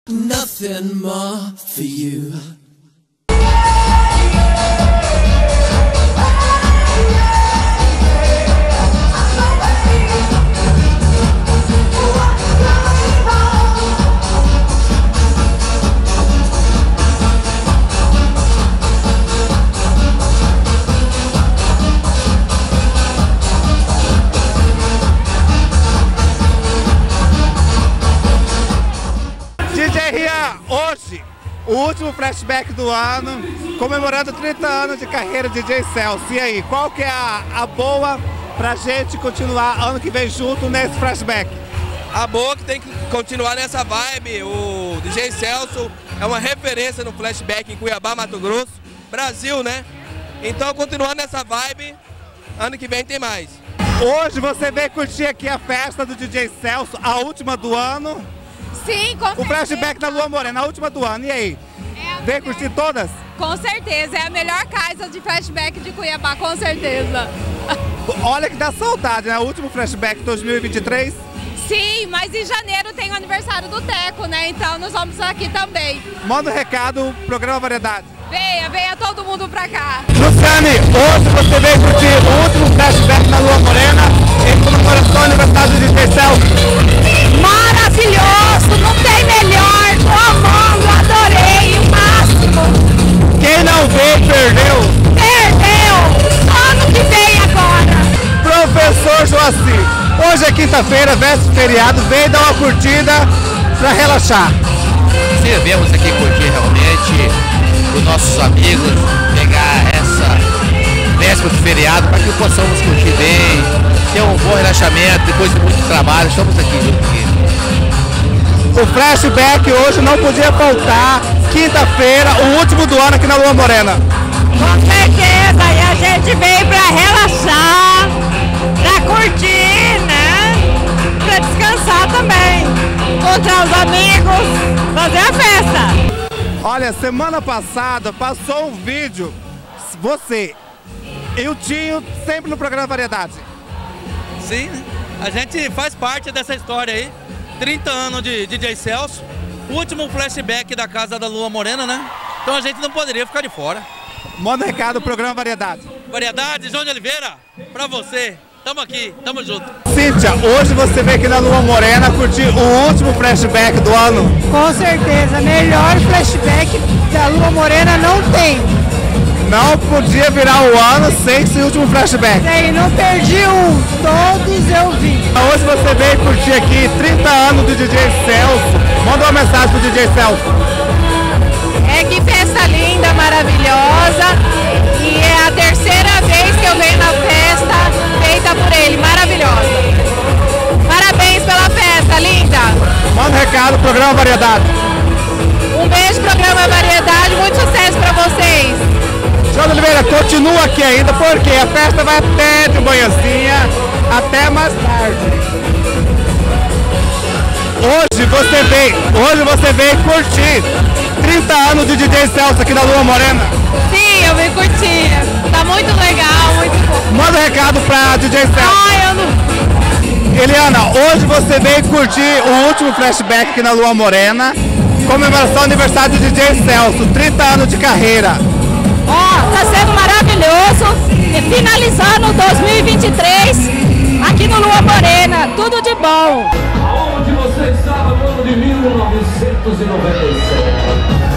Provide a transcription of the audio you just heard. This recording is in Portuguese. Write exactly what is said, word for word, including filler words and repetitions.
Nothing more for you. D J Rian, hoje, o último flashback do ano, comemorando trinta anos de carreira de D J Celso. E aí, qual que é a, a boa pra gente continuar ano que vem junto nesse flashback? A boa que tem que continuar nessa vibe. O D J Celso é uma referência no flashback em Cuiabá, Mato Grosso, Brasil, né? Então, continuando nessa vibe, ano que vem tem mais. Hoje você veio curtir aqui a festa do D J Celso, a última do ano. Sim, com certeza. O flashback da Lua Morena, a última do ano. E aí? É Veio curtir todas? Com certeza, é a melhor casa de flashback de Cuiabá, com certeza. Olha que dá saudade, né? O último flashback dois mil e vinte e três. Sim, mas em janeiro tem o aniversário do Teco, né? Então nós vamos aqui também. Manda um recado, programa Variedade. Venha, venha todo mundo pra cá. Luciane, hoje você veio curtir o último flashback na Lua Morena em comemoração ao aniversário do D J Celso. Maravilhoso, não tem melhor, tô amando, adorei, o máximo. Quem não veio, perdeu. Perdeu, só ano que vem agora. Professor Joaci, hoje é quinta-feira, véspera de feriado, vem dar uma curtida pra relaxar. Sim, viemos aqui curtir realmente os nossos amigos, pegar essa véspera de feriado para que possamos curtir bem, ter um bom relaxamento, depois de muito trabalho, estamos aqui juntos. O flashback hoje não podia faltar, quinta-feira, o último do ano aqui na Lua Morena. Com certeza, e a gente veio pra relaxar, pra curtir, né? Pra descansar também, encontrar os amigos, fazer a festa. Olha, semana passada passou um vídeo, você e o Tinho sempre no programa Variedade. Sim, a gente faz parte dessa história aí. trinta anos de D J Celso, último flashback da Casa da Lua Morena, né? Então a gente não poderia ficar de fora. Manda um recado do programa Variedade. Variedade, João de Oliveira, pra você. Tamo aqui, tamo junto. Cíntia, hoje você veio aqui na Lua Morena curtir o último flashback do ano. Com certeza, melhor flashback da Lua Morena não tem. Não podia virar o ano sem esse último flashback. Tem, não perdi um, todos eu vi. Hoje você veio curtir aqui trinta anos do D J Celso. Manda uma mensagem pro D J Celso. É que festa linda, maravilhosa. E é a terceira vez que eu venho na festa feita por ele, maravilhosa. Parabéns pela festa, linda. Manda um recado, programa Variedade. Um beijo, programa Variedade, muito sucesso pra vocês. João de Oliveira, continua aqui ainda, porque a festa vai até de manhãzinha, até mais tarde. Hoje você veio, hoje você veio curtir trinta anos de D J Celso aqui na Lua Morena. Sim, eu vim curtir. Tá muito legal, muito bom. Manda um recado pra D J Celso. Ai, eu não... Eliana, hoje você veio curtir o último flashback aqui na Lua Morena, comemoração do aniversário do D J Celso, trinta anos de carreira. Ó, oh, tá sendo maravilhoso. E finalizando dois mil e vinte e três aqui no Lua Morena, tudo de bom. Onde você estava no ano de mil novecentos e noventa e sete?